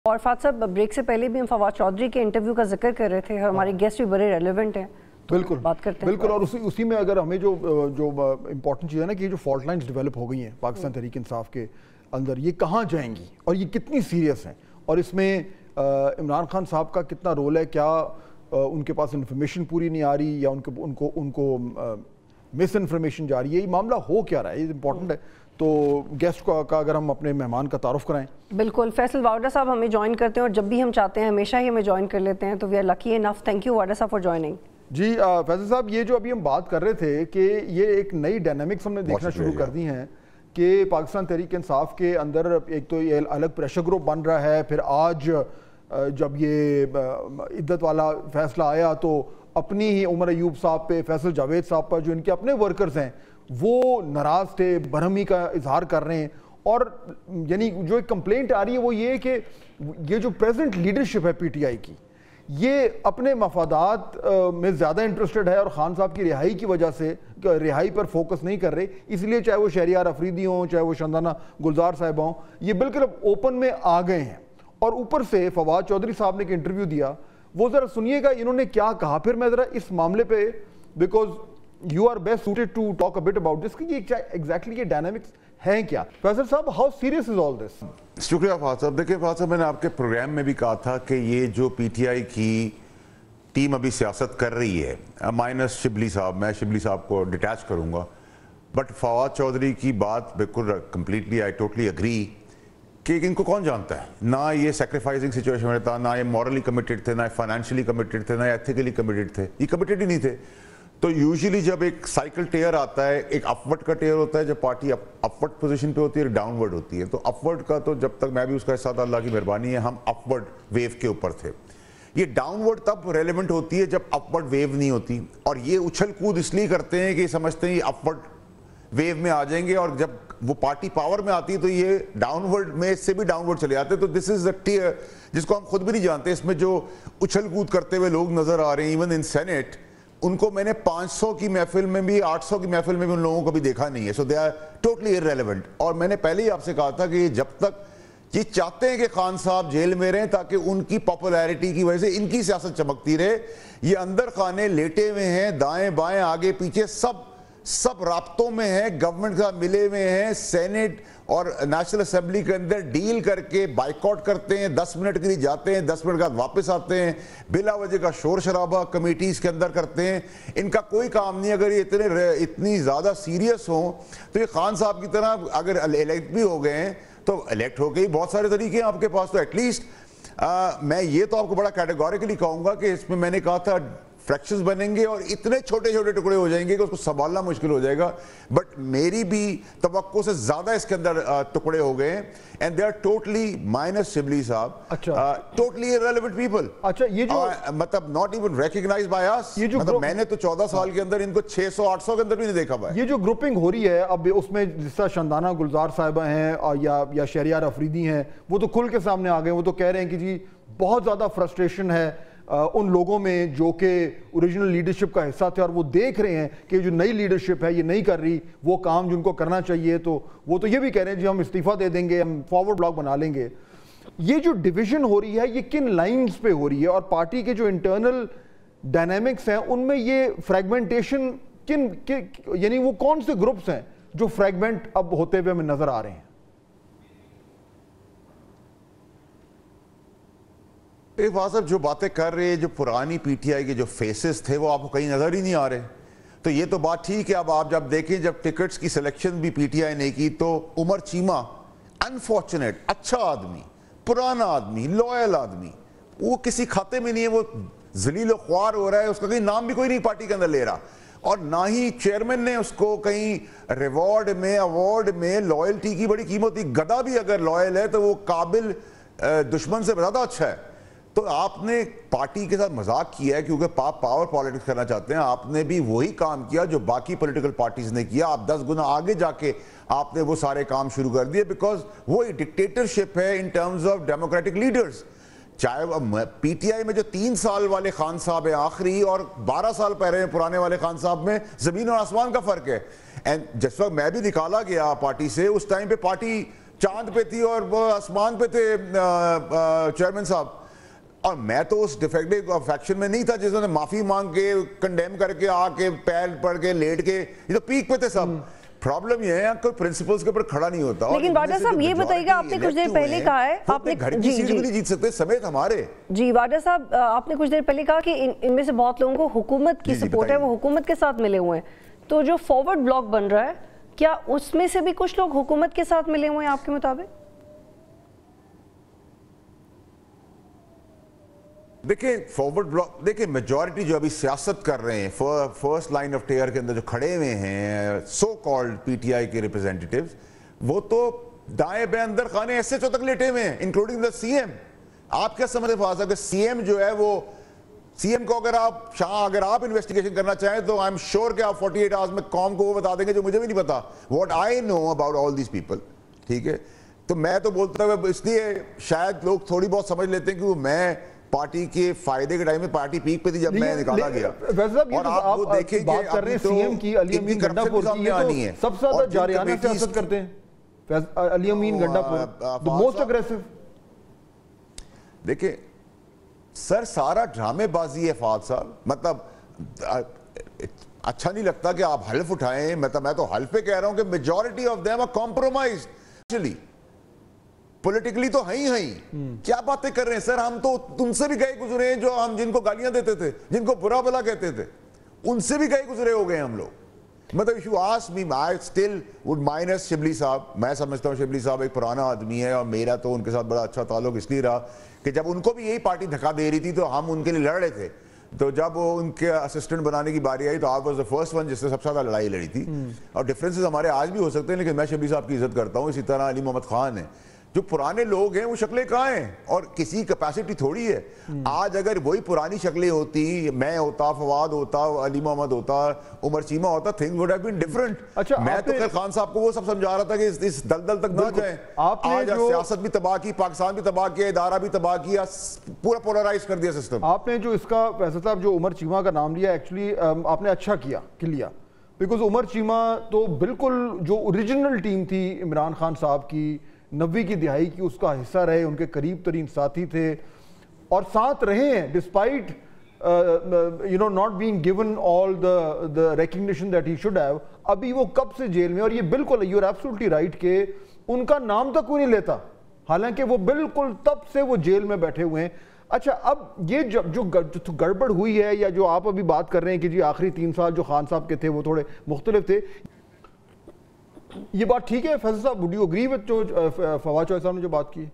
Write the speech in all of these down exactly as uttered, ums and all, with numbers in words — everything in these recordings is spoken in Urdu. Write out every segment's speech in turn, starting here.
اور فات صاحب بریک سے پہلے بھی ہم فواد چودھری کے انٹرویو کا ذکر کر رہے تھے اور ہمارے گیسٹ بھی بڑے ریلیونٹ ہیں. بالکل بات کرتے ہیں بالکل اور اسی اسی میں اگر ہمیں جو جو امپورٹنٹ چیز ہے نا کہ یہ جو فالٹ لائنز ڈیولپ ہو گئی ہیں پاکستان تحریک انصاف کے اندر، یہ کہاں جائیں گی اور یہ کتنی سیریس ہیں، اور اس میں عمران خان صاحب کا کتنا رول ہے، کیا ان کے پاس انفارمیشن پوری نہیں آ رہی یا ان کو ان کو ان کو مس انفارمیشن جا رہی ہے، یہ معاملہ ہو کیا رہا ہے، یہ امپورٹنٹ ہے. تو گیسٹ کا اگر ہم اپنے مہمان کا تعارف کرائیں. بالکل، فیصل واوڈا صاحب ہمیں جوائن کرتے ہیں اور جب بھی ہم چاہتے ہیں ہمیشہ ہی ہمیں جوائن کر لیتے ہیں، تو we are lucky enough. Thank you Vawda صاحب فار جوائننگ. جی فیصل صاحب، یہ جو ابھی ہم بات کر رہے تھے کہ یہ ایک نئی ڈائنامکس ہم نے دیکھنا شروع کر دی ہیں کہ پاکستان تحریک انصاف کے اندر ایک تو یہ الگ پریشر گروپ بن رہا ہے، پھر آج جب یہ عدت والا فیصلہ آیا تو اپنی ہی عمر ایوب صاحب پہ، فیصل جاوید صاحب پر، جو ان کے اپنے ورکرز ہیں وہ ناراض تھے، برہمی کا اظہار کر رہے ہیں. اور یعنی جو ایک کمپلینٹ آ رہی ہے وہ یہ کہ یہ جو پریزنٹ لیڈرشپ ہے پی ٹی آئی کی، یہ اپنے مفادات میں زیادہ انٹرسٹڈ ہے اور خان صاحب کی رہائی کی وجہ سے رہائی پر فوکس نہیں کر رہے، اس لیے چاہے وہ شہریار افریدی ہوں، چاہے وہ شندانہ گلزار صاحب ہوں، یہ بالکل اب اوپن میں آ گئے ہیں. اور اوپر سے فواد چودھری صاحب نے ایک انٹرویو دیا، وہ ذرا سنیے گا انہوں نے کیا کہا، پھر میں ذرا اس معاملے پہ because you are best suited to talk a bit about this کہ یہ ایگزیکٹلی یہ ڈائنامکس ہیں کیا. فیصل صاحب، ہاؤ سیریس از آل دس؟ شکریہ فہد صاحب. دیکھیں فہد صاحب، میں نے آپ کے پروگرام میں بھی کہا تھا کہ یہ جو پی ٹی آئی کی ٹیم ابھی سیاست کر رہی ہے، مائنس شبلی صاحب، میں شبلی صاحب کو ڈیٹیچ کروں گا، بٹ فواد چودھری کی بات بالکل کمپلیٹلی آئی ٹوٹلی اگری کہ ان کو کون جانتا ہے. نہ یہ سیکریفائزنگ سچویشن میں تھا، نہ یہ مورلی کمیٹڈ تھے، نہ فائنینشلی کمیٹڈ تھے، نہ ایتھیکلی کمیٹڈ تھے، یہ کمیٹڈ ہی نہیں تھے. تو یوزلی جب ایک سائیکل ٹیئر آتا ہے، ایک اپورڈ کا ٹیئر ہوتا ہے، جب پارٹی اپورڈ پوزیشن پہ ہوتی ہے، ڈاؤن ورڈ ہوتی ہے. تو اپورڈ کا تو جب تک میں بھی اس کا حصہ تھا، اللہ کی مہربانی ہے، ہم اپورڈ ویو کے اوپر تھے. یہ ڈاؤن ورڈ تب ریلیونٹ ہوتی ہے جب اپورڈ ویو نہیں ہوتی، اور یہ اچھل کود اس لیے کرتے ہیں کہ یہ سمجھتے ہیں یہ اپورڈ ویو میں آ جائیں گے، اور جب وہ پارٹی پاور میں آتی ہے تو یہ ڈاؤن ورڈ میں سے بھی ڈاؤن ورڈ چلے جاتے ہیں. تو دس از اے ٹیئر جس کو ہم خود بھی نہیں جانتے. اس میں جو اچھل کود کرتے ہوئے لوگ نظر آ رہے ہیں ایون ان سینٹ، ان کو میں نے پانچ سو کی محفل میں بھی، آٹھ سو کی محفل میں بھی ان لوگوں کو بھی دیکھا نہیں ہے. So they are totally irrelevant. اور میں نے پہلے ہی آپ سے کہا تھا کہ جب تک یہ چاہتے ہیں کہ خان صاحب جیل میں رہیں تاکہ ان کی پاپولیرٹی کی وجہ سے ان کی سیاست چمکتی رہے، یہ اندر خانے لیٹے ہوئے ہیں، دائیں بائیں آگے پیچھے سب سب رابطوں میں ہیں، گورنمنٹ کا ملے ہوئے ہیں، سینٹ اور نیشنل اسمبلی کے اندر ڈیل کر کے بائیکاٹ کرتے ہیں، دس منٹ کے لیے جاتے ہیں، دس منٹ کے بعد واپس آتے ہیں، بلا وجہ کا شور شرابہ کمیٹیز کے اندر کرتے ہیں. ان کا کوئی کام نہیں. اگر یہ اتنے اتنی زیادہ سیریس ہوں تو یہ خان صاحب کی طرح اگر الیکٹ بھی ہو گئے ہیں تو الیکٹ ہو کے ہی بہت سارے طریقے ہیں آپ کے پاس. تو ایٹ لیسٹ میں یہ تو آپ کو بڑا کیٹیگوریکلی کہوں گا کہ اس میں میں نے کہا تھا فریکشنز بنیں گے اور اتنے چھوٹے چھوٹے ٹکڑے ہو جائیں گے کہ اس کو سنبھالنا مشکل ہو جائے گا. بٹ میری بھی توقع سے زیادہ اس کے اندر ٹکڑے ہو گئے ہیں. And they are totally minus Shibli صاحب، ٹوٹلی ارریلیونٹ پیپل. اچھا، یہ جو مطلب not even recognised by us. مطلب میں نے تو چودہ سال کے اندر ان کو چھ سو آٹھ سو کے اندر بھی نہیں دیکھا بھائی. یہ جو گروپنگ ہو رہی ہے اب اس میں جس طرح شندانہ گلزار صاحبہ ہیں یا یا شہریار افریدی ہیں، وہ تو کھل کے سامنے آ گئے. وہ تو کہہ رہے ہیں کہ جی بہت زیادہ فرسٹریشن ہے ان لوگوں میں جو کہ اوریجنل لیڈرشپ کا حصہ تھے، اور وہ دیکھ رہے ہیں کہ جو نئی لیڈرشپ ہے یہ نہیں کر رہی وہ کام جو ان کو کرنا چاہیے. تو وہ تو یہ بھی کہہ رہے ہیں جی ہم استعفیٰ دے دیں گے، ہم فارورڈ بلاک بنا لیں گے. یہ جو ڈویژن ہو رہی ہے یہ کن لائنز پہ ہو رہی ہے، اور پارٹی کے جو انٹرنل ڈائنامکس ہیں ان میں یہ فریگمنٹیشن کن یعنی وہ کون سے گروپس ہیں جو فریگمنٹ اب ہوتے ہوئے ہمیں نظر آ رہے ہیں؟ صاحب جو باتیں کر رہے ہیں، جو پرانی پی ٹی آئی کے جو فیسز تھے وہ آپ کو کہیں نظر ہی نہیں آ رہے. تو یہ تو بات ٹھیک ہے. اب آپ جب دیکھیں جب ٹکٹس کی سلیکشن بھی پی ٹی آئی نے کی تو عمر چیمہ انفارچونیٹ اچھا آدمی، پرانا آدمی، لوئل آدمی، وہ کسی کھاتے میں نہیں ہے، وہ ذلیل و خوار ہو رہا ہے، اس کا کہیں نام بھی کوئی نہیں پارٹی کے اندر لے رہا، اور نہ ہی چیئرمین نے اس کو کہیں ریوارڈ میں ایوارڈ میں. لائلٹی کی بڑی قیمت ہوتی. گدھا بھی اگر لائل ہے تو وہ قابل دشمن سے زیادہ اچھا ہے. تو آپ نے پارٹی کے ساتھ مذاق کیا ہے کیونکہ پاور پالیٹکس کرنا چاہتے ہیں. آپ نے بھی وہی کام کیا جو باقی پولیٹیکل پارٹیز نے کیا. آپ دس گنا آگے جا کے آپ نے وہ سارے کام شروع کر دیے بیکاز وہ ڈکٹیٹرشپ ہے in terms of democratic leaders. چاہے پی ٹی آئی میں جو تین سال والے خان صاحب ہیں آخری اور بارہ سال پہلے پرانے والے خان صاحب میں زمین اور آسمان کا فرق ہے. اینڈ جس وقت میں بھی نکالا گیا پارٹی سے اس ٹائم پہ پارٹی چاند پہ تھی اور وہ آسمان پہ تھے چیئرمین صاحب. اور میں تو اس ڈیفیکٹو فیکشن میں نہیں تھا جس نے معافی مانگ کے کنڈیم کر کے آ کے پیر پڑ کے لیٹ کے, یہ تو پیک پہ تھے سب. پرابلم یہ ہے کوئی پرنسپلز کے اوپر کھڑا نہیں ہوتا. لیکن واڈا صاحب یہ بتائیے گا, آپ نے کچھ دیر پہلے کہا ہے آپ نے گھر کی سیٹ بھی نہیں جیت سکتے سمیت ہمارے. جی واڈا صاحب, آپ نے کچھ دیر پہلے کہا کہ ان میں سے بہت لوگوں کو حکومت کی سپورٹ ہے, وہ حکومت کے ساتھ ملے ہوئے ہیں. تو جو فارورڈ بلاک بن رہا ہے, کیا اس میں سے بھی کچھ لوگ حکومت کے ساتھ ملے ہوئے ہیں آپ کے مطابق؟ دیکھیں فارورڈ بلاک, دیکھیں میجورٹی جو ابھی سیاست کر رہے ہیں فرسٹ لائن آف ٹیئر کے اندر جو کھڑے ہوئے ہیں so called P T I کے ریپرزینٹیٹیوز, وہ تو دائیں بے اندر خانے ایس ایچ او تک لیٹے ہوئے ہیں انکلوڈنگ دا سی ایم. آپ کیا سمجھتے فواز صاحب کہ سی ایم جو ہے وہ سی ایم کو اگر آپ شاہ اگر آپ انویسٹیگیشن کرنا چاہیں تو آئی ایم شیور کہ آپ فورٹی ایٹ آورز میں قوم کو وہ بتا دیں گے جو مجھے بھی نہیں پتا, what I know about all these people. ٹھیک ہے, تو میں تو بولتا ہوں اس لیے شاید لوگ تھوڑی بہت سمجھ لیتے ہیں کہ وہ میں پارٹی کے فائدے کے ٹائم میں پارٹی پیک پہ تھی جب میں نکالا گیا. اور آپ وہ دیکھیں کہ بات کر رہے ہیں سی ایم کی, علی امین گنڈا پور کی, یہ تو سب سے زیادہ جاریانہ سیاست کرتے ہیں علی امین گنڈا پور, the most aggressive. دیکھیں سر سارا ڈرامے بازی ہے فہد صاحب, مطلب اچھا نہیں لگتا کہ آپ حلف اٹھائیں, مطلب میں تو حلف پہ کہہ رہا ہوں کہ majority of them are compromised actually. Politically تو ہیں ہی ہیں, کیا باتیں کر رہے ہیں سر, ہم تو تم سے بھی گئے گزرے ہیں, جو ہم جن کو گالیاں دیتے تھے, جن کو برا بلا کہتے تھے, ان سے بھی گئے گزرے ہو گئے ہم لوگ. مطلب if you ask me, I still would minus Shibli صاحب, میں سمجھتا ہوں شبلی صاحب ایک پرانا آدمی ہے اور میرا تو ان کے ساتھ بڑا اچھا تعلق اس لیے رہا کہ جب ان کو بھی یہی پارٹی دھکا دے رہی تھی تو ہم ان کے لیے لڑ رہے تھے. تو جب ان کے اسسٹنٹ بنانے کی باری آئی تو آپ واز دا فرسٹ ون جس نے سب سے زیادہ لڑائی لڑی تھی. اور ڈفرینسز ہمارے آج بھی ہو سکتے ہیں, لیکن میں شبلی صاحب کی عزت کرتا ہوں, اسی طرح علی محمد خان ہے. جو پرانے لوگ ہیں وہ شکلیں کہاں ہیں, اور کسی کیپیسٹی تھوڑی ہے. آج اگر وہی پرانی شکلیں ہوتی, میں ہوتا, فواد ہوتا, علی محمد ہوتا, عمر چیمہ ہوتا, things would have been different. میں تو خیر خان صاحب کو وہ سب سمجھا رہا تھا کہ اس دلدل تک نہ جائیں. آج سیاست بھی تباہ کی, پاکستان بھی تباہ کیا, ادارہ بھی تباہ کیا, پورا پولرائز کر دیا سسٹم. آپ نے جو اس کا فیصلہ صاحب جو عمر چیمہ کا نام لیا, ایکچولی آپ نے اچھا کیا کہ لیا, بیکاز عمر چیمہ تو بالکل جو اوریجنل ٹیم تھی عمران خان صاحب کی, نوی کی دہائی کی, اس کا حصہ رہے, ان کے قریب ترین ساتھی تھے اور ساتھ رہے ہیں despite you know not being given all the the recognition that he should have. ابھی وہ کب سے جیل میں, اور یہ بالکل یو آر ایبسولوٹلی رائٹ کہ ان کا نام تک کوئی نہیں لیتا, حالانکہ وہ بالکل تب سے وہ جیل میں بیٹھے ہوئے ہیں. اچھا, اب یہ جو گڑبڑ ہوئی ہے یا جو آپ ابھی بات کر رہے ہیں کہ جی آخری تین سال جو خان صاحب کے تھے وہ تھوڑے مختلف تھے, یہ بات ٹھیک ہے فیصل صاحب, would you agree with جو فواد چوہدری صاحب نے جو بات کی؟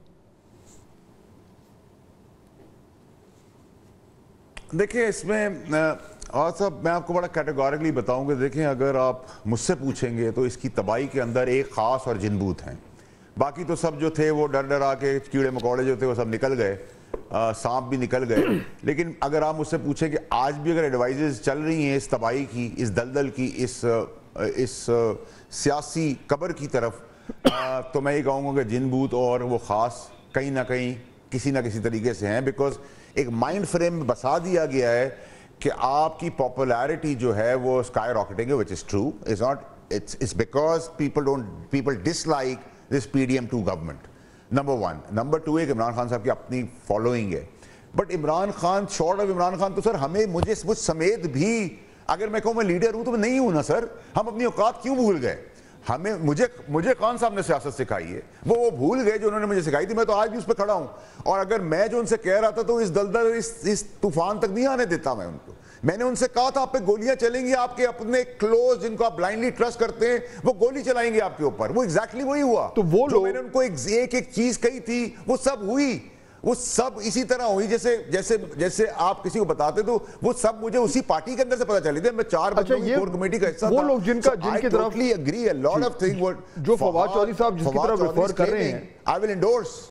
دیکھیں اس میں اور صاحب میں آپ کو بڑا کیٹیگورکلی بتاؤں گا, دیکھیں اگر آپ مجھ سے پوچھیں گے تو اس کی تباہی کے اندر ایک خاص اور جنبوت ہیں, باقی تو سب جو تھے وہ ڈر ڈر آ کے کیڑے مکوڑے جو تھے وہ سب نکل گئے, سانپ بھی نکل گئے. لیکن اگر آپ مجھ سے پوچھیں کہ آج بھی اگر ایڈوائزز چل رہی ہیں اس تباہی کی, اس دلدل کی, اس اس سیاسی قبر کی طرف, تو میں یہ کہوں گا کہ جن بوت اور وہ خاص کہیں نہ کہیں کسی نہ کسی طریقے سے ہیں, بیکاز ایک مائنڈ فریم میں بسا دیا گیا ہے کہ آپ کی پاپولیرٹی جو ہے وہ اسکائی راکٹنگ ہے, which is true. It's not, it's, it's because people don't, people dislike this P D M two government. Number one. Number two ایک عمران خان صاحب کی اپنی فالوئنگ ہے, but Imran Khan short of Imran Khan تو سر ہمیں مجھے مجھ سمیت بھی اگر میں کہوں میں لیڈر ہوں تو میں نہیں ہوں نا سر. ہم اپنی اوقات کیوں بھول گئے؟ ہمیں مجھے مجھے خان صاحب نے سیاست سکھائی ہے, وہ وہ بھول گئے جو انہوں نے مجھے سکھائی تھی. میں تو آج بھی اس پہ کھڑا ہوں, اور اگر میں جو ان سے کہہ رہا تھا تو اس دلدل اس اس طوفان تک نہیں آنے دیتا میں ان کو. میں نے ان سے کہا تھا آپ پہ گولیاں چلیں گی, آپ کے اپنے کلوز جن کو آپ بلائنڈلی ٹرسٹ کرتے ہیں وہ گولی چلائیں گے آپ کے اوپر. وہ ایگزیکٹلی وہی ہوا. تو وہ جو میں نے ان کو ایک ایک چیز کہی تھی وہ سب ہوئی, وہ سب اسی طرح ہوئی جیسے جیسے جیسے آپ کسی کو بتاتے تو وہ سب مجھے اسی پارٹی کے اندر سے پتہ چلی تھی. میں چار بندوں کی کور کمیٹی کا حصہ تھا. وہ لوگ جن کا جن کی طرف agree a lot of things جو فواد چوہدری صاحب جس کی طرف ریفر کر رہے ہیں, I will endorse.